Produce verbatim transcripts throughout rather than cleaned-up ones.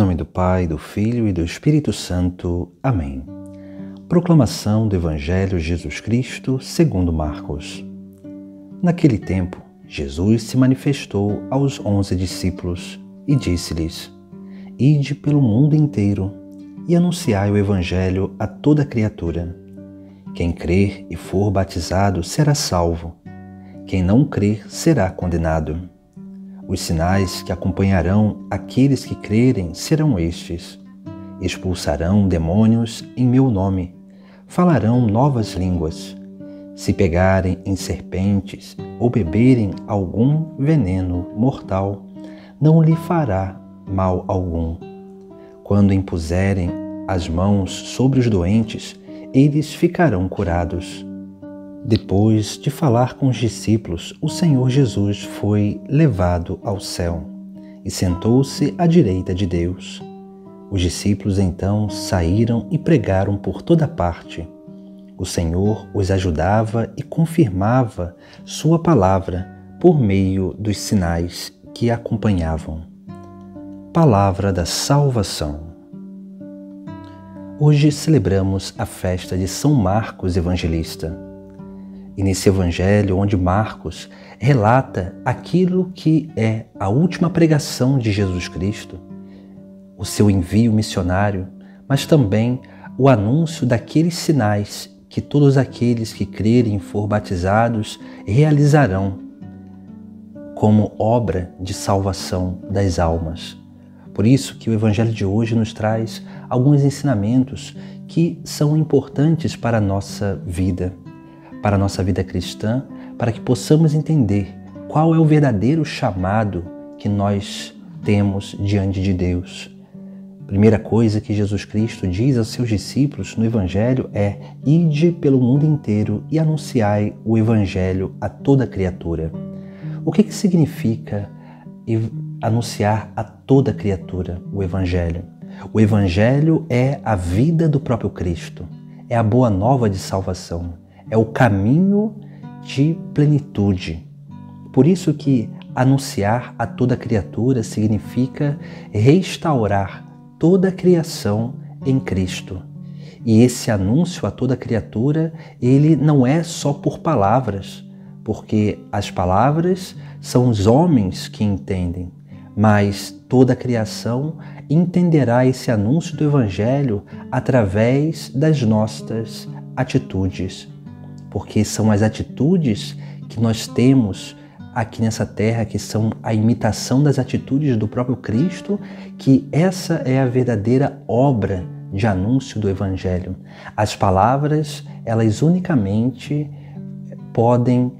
nome do Pai, do Filho e do Espírito Santo. Amém. Proclamação do Evangelho de Jesus Cristo segundo Marcos. Naquele tempo, Jesus se manifestou aos onze discípulos e disse-lhes: Ide pelo mundo inteiro e anunciai o Evangelho a toda criatura. Quem crer e for batizado será salvo. Quem não crer será condenado. Os sinais que acompanharão aqueles que crerem serão estes: expulsarão demônios em meu nome, falarão novas línguas. Se pegarem em serpentes ou beberem algum veneno mortal, não lhe fará mal algum. Quando impuserem as mãos sobre os doentes, eles ficarão curados. Depois de falar com os discípulos, o Senhor Jesus foi levado ao céu e sentou-se à direita de Deus. Os discípulos então saíram e pregaram por toda parte. O Senhor os ajudava e confirmava sua palavra por meio dos sinais que acompanhavam. Palavra da salvação. Hoje celebramos a festa de São Marcos Evangelista. E nesse evangelho onde Marcos relata aquilo que é a última pregação de Jesus Cristo, o seu envio missionário, mas também o anúncio daqueles sinais que todos aqueles que crerem e for batizados realizarão como obra de salvação das almas. Por isso que o evangelho de hoje nos traz alguns ensinamentos que são importantes para a nossa vida, para a nossa vida cristã, para que possamos entender qual é o verdadeiro chamado que nós temos diante de Deus. Primeira coisa que Jesus Cristo diz aos seus discípulos no Evangelho é: ide pelo mundo inteiro e anunciai o Evangelho a toda criatura. O que, que significa anunciar a toda criatura o Evangelho? O Evangelho é a vida do próprio Cristo, é a boa nova de salvação. É o caminho de plenitude. Por isso que anunciar a toda criatura significa restaurar toda a criação em Cristo. E esse anúncio a toda criatura, ele não é só por palavras, porque as palavras são os homens que entendem, mas toda a criação entenderá esse anúncio do Evangelho através das nossas atitudes. Porque são as atitudes que nós temos aqui nessa terra, que são a imitação das atitudes do próprio Cristo, que essa é a verdadeira obra de anúncio do Evangelho. As palavras, elas unicamente podem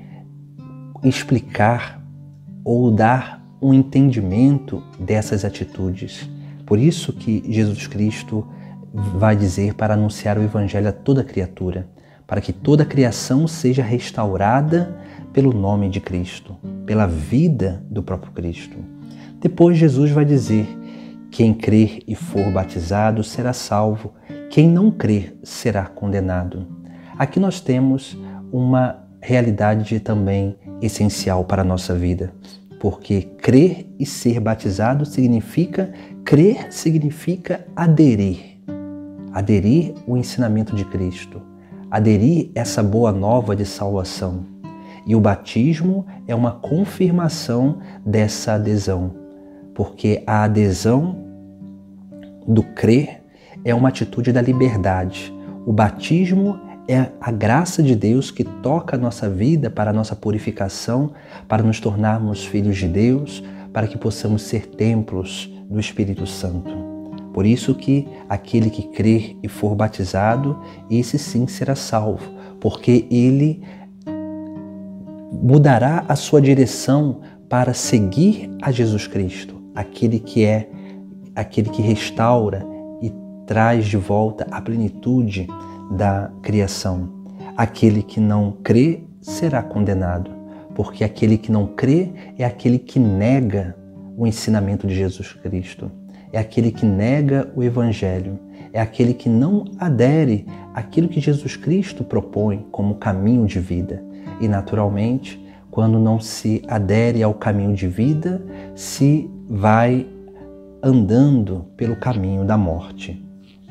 explicar ou dar um entendimento dessas atitudes. Por isso que Jesus Cristo vai dizer para anunciar o Evangelho a toda criatura, para que toda a criação seja restaurada pelo nome de Cristo, pela vida do próprio Cristo. Depois Jesus vai dizer: quem crer e for batizado será salvo, quem não crer será condenado. Aqui nós temos uma realidade também essencial para a nossa vida, porque crer e ser batizado significa, crer significa aderir, aderir o ensinamento de Cristo, aderir essa boa nova de salvação. E o batismo é uma confirmação dessa adesão, porque a adesão do crer é uma atitude da liberdade. O batismo é a graça de Deus que toca a nossa vida para a nossa purificação, para nos tornarmos filhos de Deus, para que possamos ser templos do Espírito Santo. Por isso que aquele que crer e for batizado, esse sim será salvo, porque ele mudará a sua direção para seguir a Jesus Cristo, aquele que é, aquele que restaura e traz de volta a plenitude da criação. Aquele que não crê será condenado, porque aquele que não crê é aquele que nega o ensinamento de Jesus Cristo. É aquele que nega o Evangelho, é aquele que não adere àquilo que Jesus Cristo propõe como caminho de vida. E, naturalmente, quando não se adere ao caminho de vida, se vai andando pelo caminho da morte.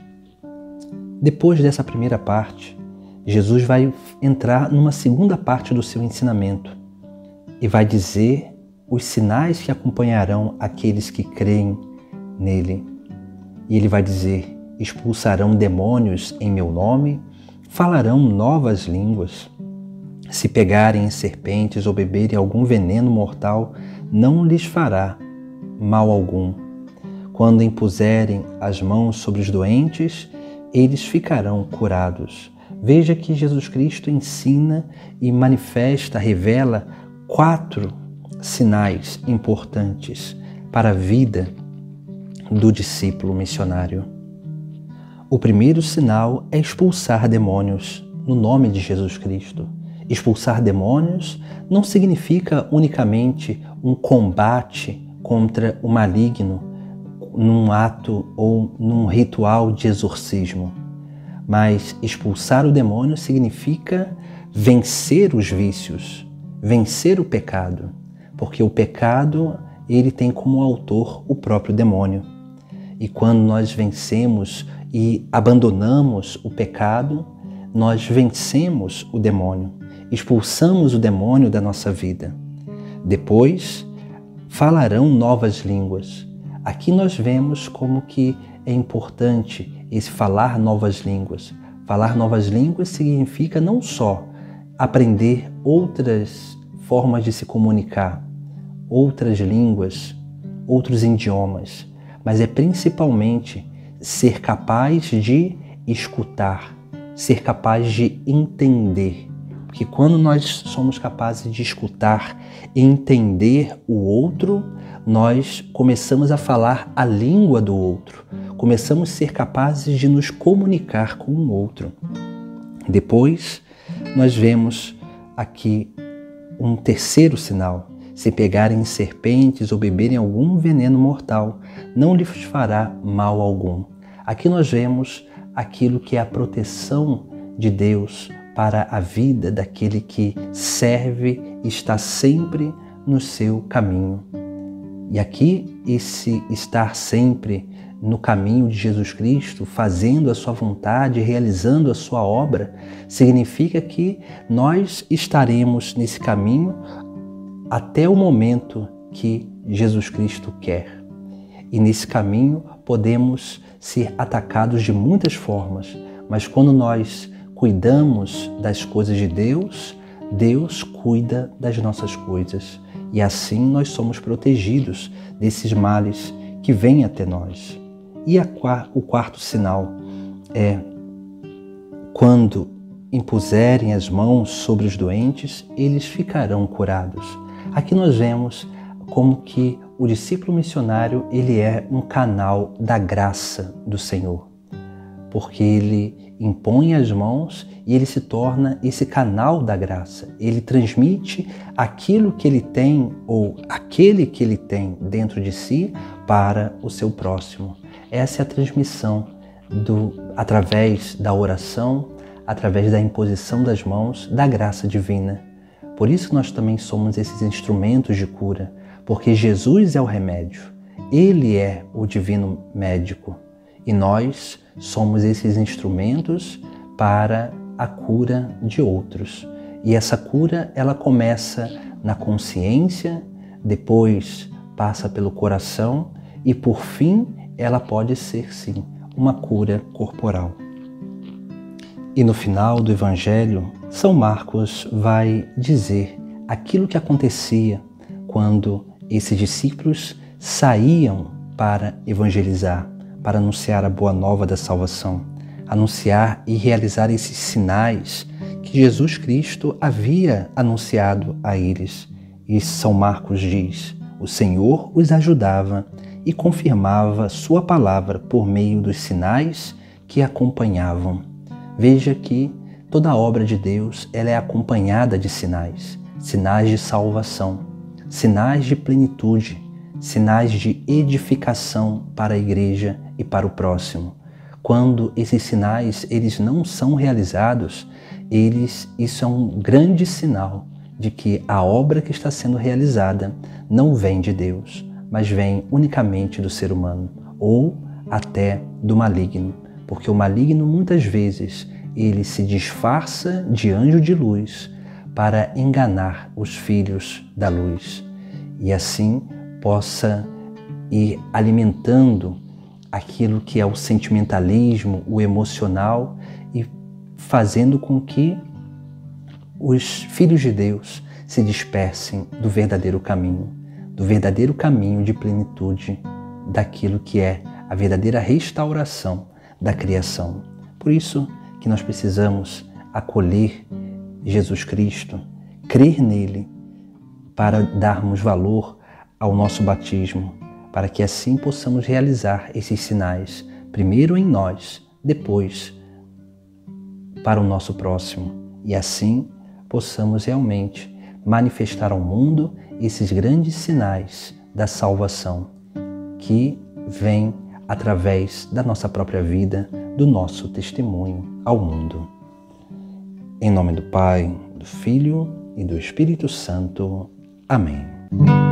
Depois dessa primeira parte, Jesus vai entrar numa segunda parte do seu ensinamento e vai dizer os sinais que acompanharão aqueles que creem nele. E ele vai dizer: expulsarão demônios em meu nome, falarão novas línguas. Se pegarem em serpentes ou beberem algum veneno mortal, não lhes fará mal algum. Quando impuserem as mãos sobre os doentes, eles ficarão curados. Veja que Jesus Cristo ensina e manifesta, revela quatro sinais importantes para a vida do discípulo missionário. O primeiro sinal é expulsar demônios no nome de Jesus Cristo. Expulsar demônios não significa unicamente um combate contra o maligno num ato ou num ritual de exorcismo, mas expulsar o demônio significa vencer os vícios, vencer o pecado, porque o pecado ele tem como autor o próprio demônio. E quando nós vencemos e abandonamos o pecado, nós vencemos o demônio, expulsamos o demônio da nossa vida. Depois, falarão novas línguas. Aqui nós vemos como que é importante esse falar novas línguas. Falar novas línguas significa não só aprender outras formas de se comunicar, outras línguas, outros idiomas, mas é principalmente ser capaz de escutar, ser capaz de entender. Porque quando nós somos capazes de escutar e entender o outro, nós começamos a falar a língua do outro, começamos a ser capazes de nos comunicar com o outro. Depois, nós vemos aqui um terceiro sinal: se pegarem serpentes ou beberem algum veneno mortal, não lhes fará mal algum. Aqui nós vemos aquilo que é a proteção de Deus para a vida daquele que serve e está sempre no seu caminho. E aqui, esse estar sempre no caminho de Jesus Cristo, fazendo a sua vontade, realizando a sua obra, significa que nós estaremos nesse caminho até o momento que Jesus Cristo quer. E nesse caminho podemos ser atacados de muitas formas, mas quando nós cuidamos das coisas de Deus, Deus cuida das nossas coisas. E assim nós somos protegidos desses males que vêm até nós. E a, o quarto sinal é: quando impuserem as mãos sobre os doentes, eles ficarão curados. Aqui nós vemos como que o discípulo missionário ele é um canal da graça do Senhor, porque ele impõe as mãos e ele se torna esse canal da graça. Ele transmite aquilo que ele tem ou aquele que ele tem dentro de si para o seu próximo. Essa é a transmissão do, através da oração, através da imposição das mãos, da graça divina. Por isso nós também somos esses instrumentos de cura, porque Jesus é o remédio, Ele é o divino médico e nós somos esses instrumentos para a cura de outros. E essa cura, ela começa na consciência, depois passa pelo coração e por fim ela pode ser sim uma cura corporal. E no final do Evangelho, São Marcos vai dizer aquilo que acontecia quando esses discípulos saíam para evangelizar, para anunciar a boa nova da salvação, anunciar e realizar esses sinais que Jesus Cristo havia anunciado a eles. E São Marcos diz: o Senhor os ajudava e confirmava sua palavra por meio dos sinais que acompanhavam. Veja que toda a obra de Deus ela é acompanhada de sinais, sinais de salvação, sinais de plenitude, sinais de edificação para a igreja e para o próximo. Quando esses sinais eles não são realizados, eles, isso é um grande sinal de que a obra que está sendo realizada não vem de Deus. mas vem unicamente do ser humano, ou até do maligno, porque o maligno muitas vezes ele se disfarça de anjo de luz para enganar os filhos da luz e assim possa ir alimentando aquilo que é o sentimentalismo, o emocional e fazendo com que os filhos de Deus se dispersem do verdadeiro caminho, do verdadeiro caminho de plenitude, daquilo que é a verdadeira restauração da criação. Por isso que nós precisamos acolher Jesus Cristo, crer nele, para darmos valor ao nosso batismo, para que assim possamos realizar esses sinais, primeiro em nós, depois para o nosso próximo, e assim possamos realmente manifestar ao mundo esses grandes sinais da salvação que vêm através da nossa própria vida, do nosso testemunho ao mundo. Em nome do Pai, do Filho e do Espírito Santo. Amém.